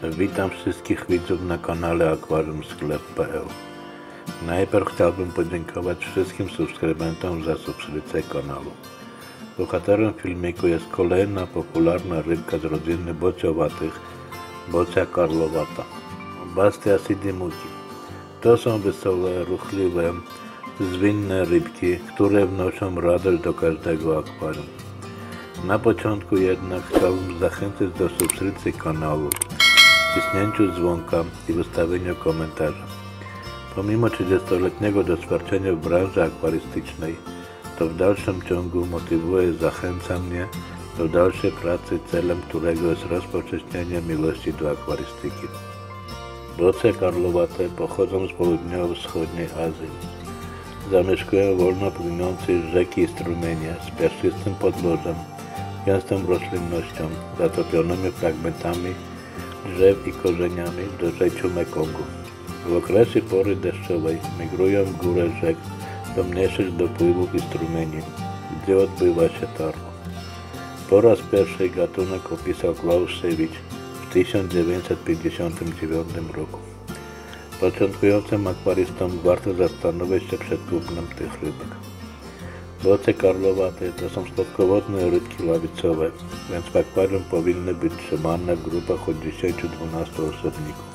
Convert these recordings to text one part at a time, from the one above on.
Witam wszystkich widzów na kanale akwariumsklep.pl. Najpierw chciałbym podziękować wszystkim subskrybentom za subskrypcję kanału. Bohaterem filmiku jest kolejna popularna rybka z rodziny bociowatych, bocia karlowata, Bastia sidimuti. To są wesołe, ruchliwe, zwinne rybki, które wnoszą radość do każdego akwarium. Na początku jednak chciałbym zachęcić do subskrypcji kanału, wciśnięciu dzwonka i wystawieniu komentarza. Pomimo 30-letniego doświadczenia w branży akwarystycznej, to w dalszym ciągu motywuje i zachęca mnie do dalszej pracy, celem którego jest rozpowszechnienie miłości do akwarystyki. Bocie karlowate pochodzą z południowo-wschodniej Azji. Zamieszkują wolno płynące rzeki i strumienie z piaszczystym podłożem, gęstą roślinnością, zatopionymi fragmentami drzew i korzeniami w dorzeczu Mekongu. W okresie pory deszczowej migrują w górę rzek do mniejszych dopływów i strumieni, gdzie odbywa się targ. Po raz pierwszy gatunek opisał Clauszewicz w 1959 roku. Początkującym akwarystom warto zastanowić się przed kupnem tych rybek. Bocie karlowate to są słodkowodne rybki ławicowe, więc w akwarium powinny być trzymane w grupach od 10-12 osobników.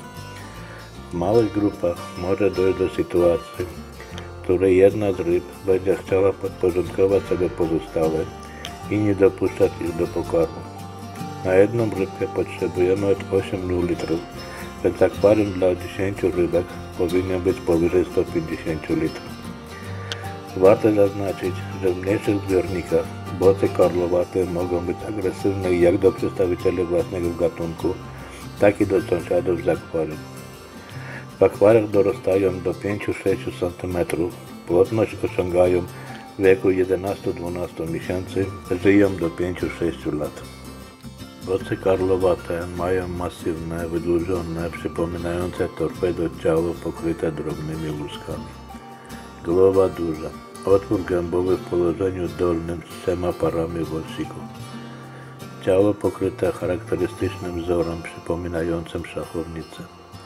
W małych grupach może dojść do sytuacji, w której jedna z ryb będzie chciała podporządkować sobie pozostałe i nie dopuszczać ich do pokarmu. Na jedną rybkę potrzebujemy od 8 litrów, więc akwarium dla 10 rybek powinno być powyżej 150 litrów. Warto zaznaczyć, że w mniejszych zbiornikach bocie karlowate mogą być agresywne jak do przedstawicieli własnego gatunku, tak i do sąsiadów z akwarium. W akwariach dorastają do 5-6 cm, płodność osiągają w wieku 11-12 miesięcy, żyją do 5-6 lat. Bocie karlowate mają masywne, wydłużone, przypominające torpedo ciało pokryte drobnymi łuskami. Głowa duża, otwór gębowy w położeniu dolnym z 3 parami wąsików. Ciało pokryte charakterystycznym wzorem przypominającym szachownicę.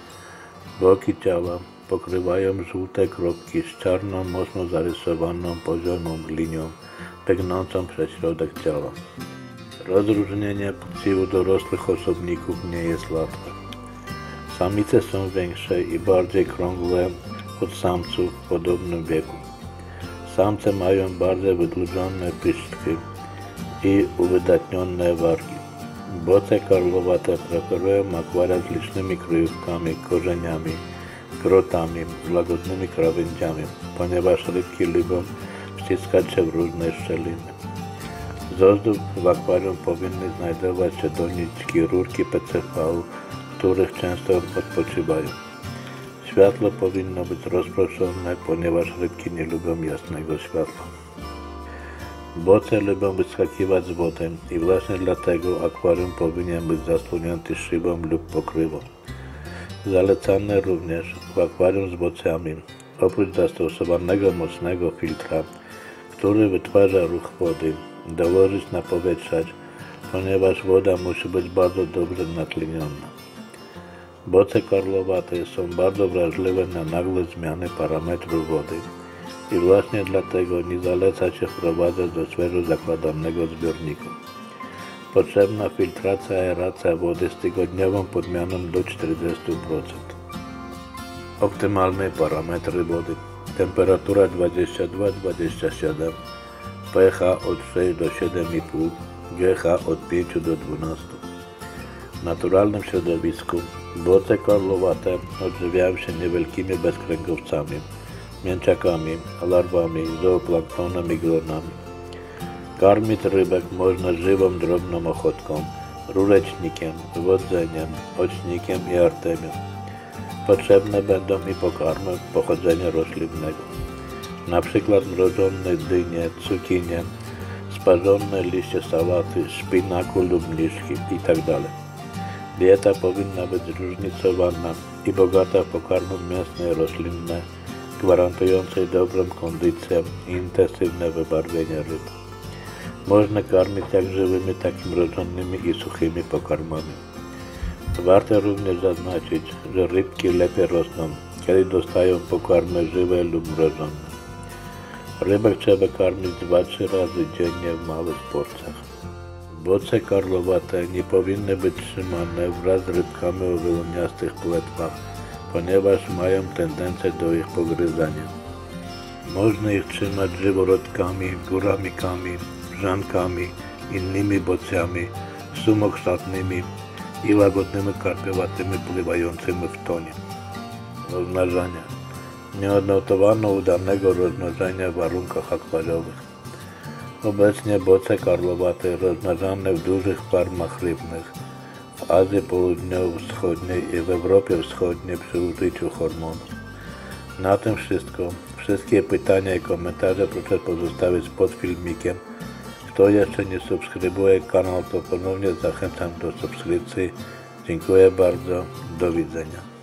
Boki ciała pokrywają żółte kropki z czarną, mocno zarysowaną poziomą linią biegnącą przez środek ciała. Rozróżnienie płci u dorosłych osobników nie jest łatwe. Samice są większe i bardziej krągłe od samców w podobnym wieku. Samce mają bardzo wydłużone pyszczki i uwydatnione wargi. Bocie karlowate preferują akwaria z licznymi kryjówkami, korzeniami, grotami, z łagodnymi krawędziami, ponieważ rybki lubią wciskać się w różne szczeliny. Z ozdób w akwarium powinny znajdować się doniczki, rurki PCV, w których często odpoczywają. Światło powinno być rozproszone, ponieważ rybki nie lubią jasnego światła. Bocie lubią wyskakiwać z wody i właśnie dlatego akwarium powinien być zasłonięty szybą lub pokrywą. Zalecane również w akwarium z bociami, oprócz zastosowanego mocnego filtra, który wytwarza ruch wody, dołożyć napowietrzać, ponieważ woda musi być bardzo dobrze natleniona. Bocie karlowate są bardzo wrażliwe na nagłe zmiany parametrów wody i właśnie dlatego nie zaleca się wprowadzać do świeżo zakładanego zbiorniku. Potrzebna filtracja, aeracja wody z tygodniową podmianą do 40%. Optymalne parametry wody: temperatura 22-27, pH od 6 do 7,5, GH od 5 do 12. W naturalnym środowisku bocie karlowate odżywiają się niewielkimi bezkręgowcami, mięczakami, larwami, zooplanktonu i glonami. Karmić rybek można żywą drobną ochotką, rurecznikiem, wodzeniem, ocznikiem i artemią. Potrzebne będą i pokarmy pochodzenia roślinnego, np. mrożone dynie, cukinie, sparzone liście sałaty, szpinaku lub mniszki itd. Dieta powinna być zróżnicowana i bogata w pokarmy mięsne i roślinne, gwarantujące dobrą kondycję i intensywne wybarwienie ryb. Można karmić jak żywymi, tak i mrożonymi i suchymi pokarmami. Warto również zaznaczyć, że rybki lepiej rosną, kiedy dostają pokarmy żywe lub mrożone. Rybek trzeba karmić 2-3 razy dziennie w małych porcjach. Boce karłowate nie powinny być trzymane wraz z rybkami o wyluniastych płetwach, ponieważ mają tendencję do ich pogryzania. Można ich trzymać żyworodkami, góramikami, wrzankami, innymi bocjami, sumokształtnymi i łagodnymi karpiowatymi pływającymi w tonie. Rozmnażanie. Nie odnotowano udanego rozmnożenia w warunkach akwariowych. Obecnie boce karłowate rozmnażane w dużych farmach rybnych w Azji Południowo-Wschodniej i w Europie Wschodniej przy użyciu hormonów. Na tym wszystko. Wszystkie pytania i komentarze proszę pozostawić pod filmikiem. Kto jeszcze nie subskrybuje kanał, to ponownie zachęcam do subskrypcji. Dziękuję bardzo. Do widzenia.